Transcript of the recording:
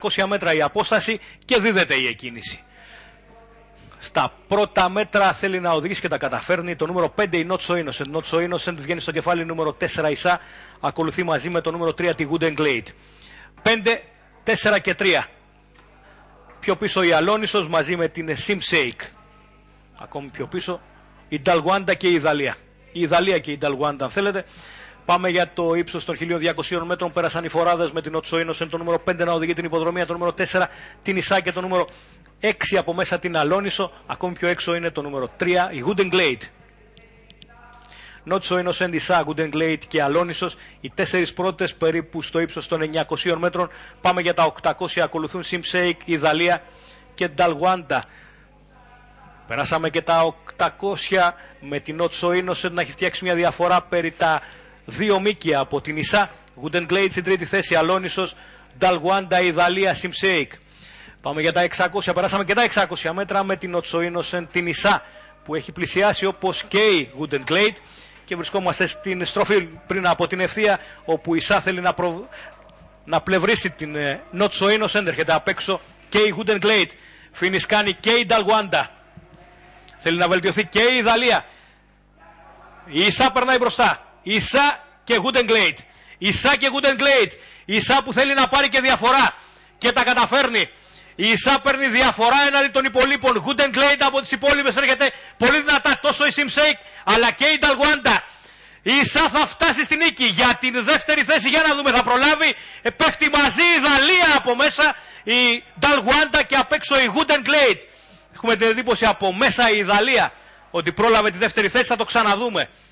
200 μέτρα η απόσταση και δίδεται η εκκίνηση. Στα πρώτα μέτρα θέλει να οδηγήσει και τα καταφέρνει. Το νούμερο 5 η Not So Innocent. Not So Innocent βγαίνει στο κεφάλι. Νούμερο 4 η Σα ακολουθεί μαζί με το νούμερο 3 τη Good and Glade. 5, 4 και 3. Πιο πίσω η Αλόνισος μαζί με την Simshake. Ακόμη πιο πίσω η Dalwanda και η Ιδαλία. Η Ιδαλία και η Dalwanda αν θέλετε. Πάμε για το ύψος των 1200 μέτρων. Πέρασαν οι φοράδες με την Not So Innocent. Το νούμερο 5 να οδηγεί την υποδρομία. Το νούμερο 4 την Ισά και το νούμερο 6 από μέσα την Αλόνισο. Ακόμη πιο έξω είναι το νούμερο 3 η Good and Glade. Not So Innocent, Ισά, Good and Glade και Αλόνισος. Οι 4 πρώτες περίπου στο ύψος των 900 μέτρων. Πάμε για τα 800. Ακολουθούν Simshake, Ιδαλία και Dalwanda. Περάσαμε και τα 800 με την Not So Innocent να έχει φτιάξει μια διαφορά περί τα 2 μήκια από την Ισά. Good and Glade στην τρίτη θέση, Αλόνισος, Dalwanda, Ιδαλία, Simshake. Πάμε για τα 600, περάσαμε και τα 600 μέτρα με την Not So Innocent, την Ισά που έχει πλησιάσει όπως και η Good and Glade και βρισκόμαστε στην στροφή πριν από την ευθεία όπου η Ισά θέλει να πλευρίσει την Not So Innocent, έρχεται απ' έξω και η Good and Glade. Φίνις κάνει και η Dalwanda. Θέλει να βελτιωθεί και η Ιδαλία. Η Ισά περνάει μπροστά. Η Ισά και Good and Glade. Η Ισά και Good and Glade. Η Ισά που θέλει να πάρει και διαφορά και τα καταφέρνει. Η Ισά παίρνει διαφορά έναντι των υπολείπων. Good and Glade από τις υπόλοιπες έρχεται πολύ δυνατά. Τόσο η Simshake αλλά και η Dalwanda. Η Ισά θα φτάσει στην νίκη για την δεύτερη θέση. Για να δούμε, θα προλάβει. Πέφτει μαζί η Ιδαλία από μέσα. Η Dalwanda και απ' έξω η Good and Glade. Έχουμε την εντύπωση από μέσα η Ιδαλία ότι πρόλαβε τη δεύτερη θέση. Θα το ξαναδούμε.